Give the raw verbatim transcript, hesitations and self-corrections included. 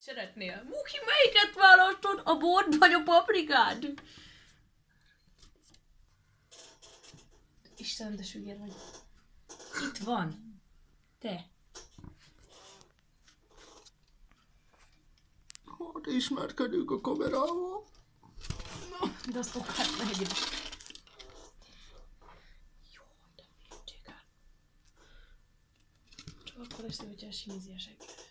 Szeretnél? Muki, melyiket választod? A bort vagy a paprikát? Istenem, de sügér vagy. Itt van. Te. Hát ismerkedünk a kamerával. Na, de azt okát meg is. Jó, de figyelj. Csak akkor lesz, hogyha simízi a segget.